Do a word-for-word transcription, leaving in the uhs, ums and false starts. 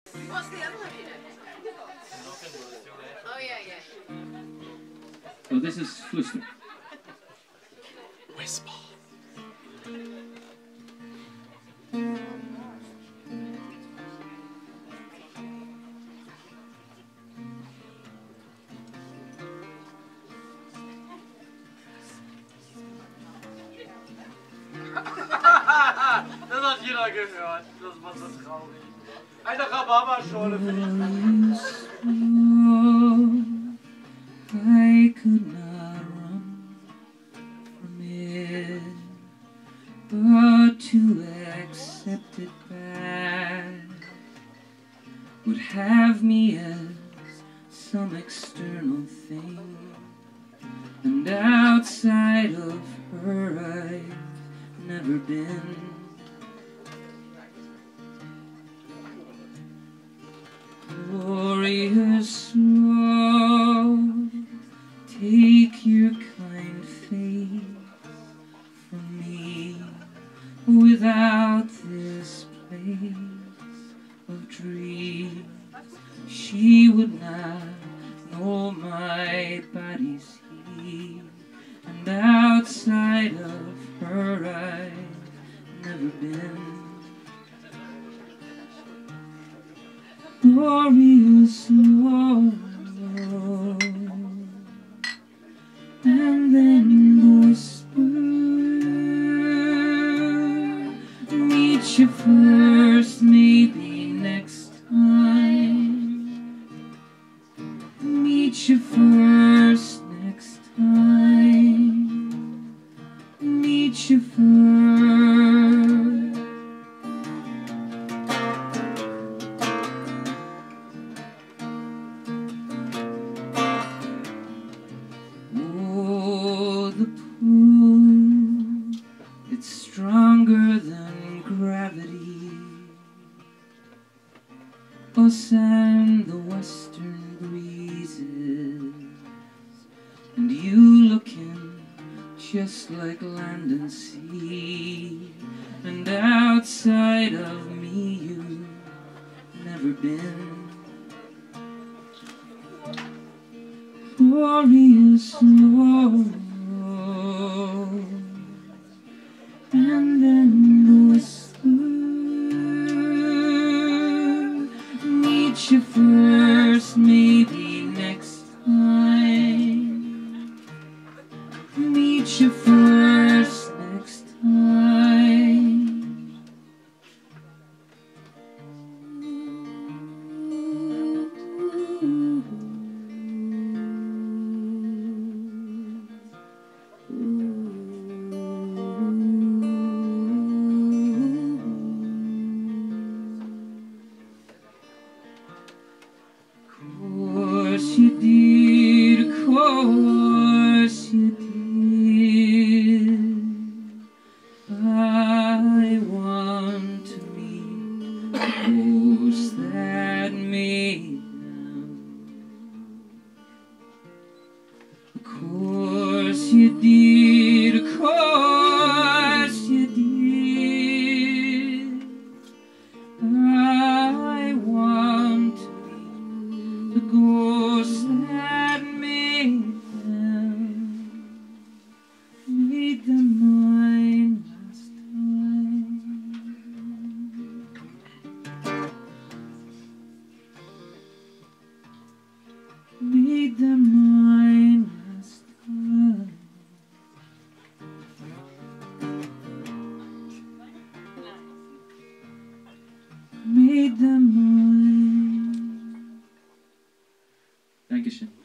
What's the other one you did? Oh yeah, yeah. So this is Fluster. Whisper. Das hat jeder gehört. Das war so traurig. Eine Rhabarberschorle für dich. I could not run from it, but to accept it back would have me as some external thing, and outside of her I've never been. Glorious love, take your kind face from me. Without this place of dreams, she would not know my body's heat, and outside of her I've never been. Glorious love, and then whisper, meet you first, maybe next time. Meet you first next time. Meet you first. The pool, it's stronger than gravity. Us and the western breezes, and you looking just like land and sea, and outside of me you've never been. Glorious love, and then whisper, meet you first, maybe next time. Meet you first next time. Course you did, of course you did. I want to meet the ghost that made them. Of course you did, of course you did. I want to the ghost that made them, made them mine last time. Made them mine last time. Made them mine. Dankeschön.